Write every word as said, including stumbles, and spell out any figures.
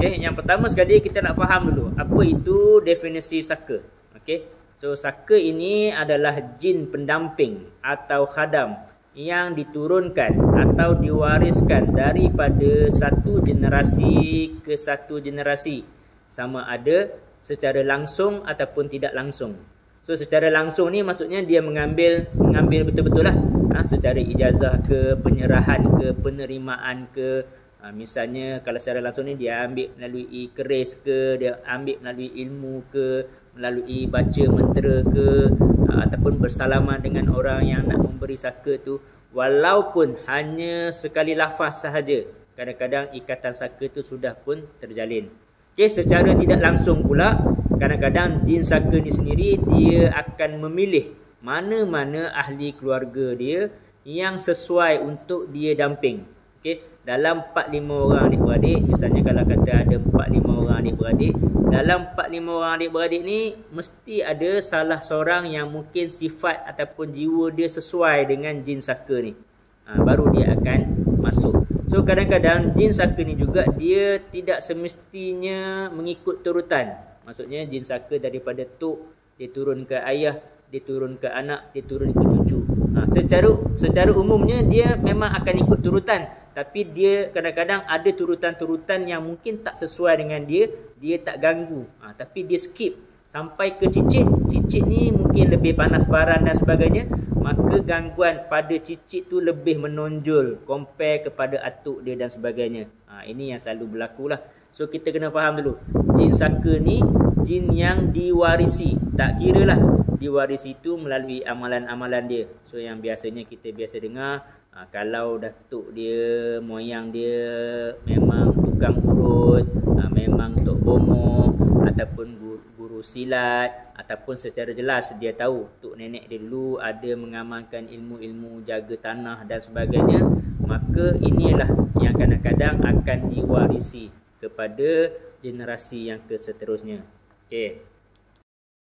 Okay, yang pertama sekali kita nak faham dulu apa itu definisi saka. Okay, so saka ini adalah jin pendamping atau khadam yang diturunkan atau diwariskan daripada satu generasi ke satu generasi, sama ada secara langsung ataupun tidak langsung. So secara langsung ni maksudnya dia mengambil mengambil betul-betul lah, ha, secara ijazah ke, penyerahan ke, penerimaan ke. Ha, misalnya kalau secara langsung ni dia ambil melalui keris ke, dia ambil melalui ilmu ke, melalui baca mentera ke, ha, ataupun bersalaman dengan orang yang nak memberi saka tu, walaupun hanya sekali lafaz sahaja, kadang-kadang ikatan saka tu sudah pun terjalin. Okey, secara tidak langsung pula, kadang-kadang jin saka ni sendiri dia akan memilih mana-mana ahli keluarga dia yang sesuai untuk dia damping. Okey, dalam empat lima orang adik-beradik, misalnya kalau kata ada empat lima orang adik-beradik, dalam empat lima orang adik-beradik ni mesti ada salah seorang yang mungkin sifat ataupun jiwa dia sesuai dengan jin saka ni. Ha, baru dia akan masuk. So kadang-kadang jin saka ni juga dia tidak semestinya mengikut turutan. Maksudnya jin saka daripada tok dia turun ke ayah, dia turun ke anak, dia turun ke cucu. Ha, secara secara umumnya dia memang akan ikut turutan, tapi dia kadang-kadang ada turutan-turutan yang mungkin tak sesuai dengan dia, dia tak ganggu. Ha, tapi dia skip sampai ke cicit. Cicit ni mungkin lebih panas baran dan sebagainya, maka gangguan pada cicit tu lebih menonjol compare kepada atuk dia dan sebagainya. Ha, ini yang selalu berlaku lah. So kita kena faham dulu, jin saka ni jin yang diwarisi. Tak kira lah diwarisi tu melalui amalan-amalan dia. So yang biasanya kita biasa dengar, ha, kalau datuk dia, moyang dia memang tukang urut, ha, memang tok bomoh, ataupun guru, guru silat, ataupun secara jelas dia tahu tok nenek dia dulu ada mengamalkan ilmu-ilmu jaga tanah dan sebagainya, maka inilah yang kadang-kadang akan diwarisi kepada generasi yang keseterusnya. Okey.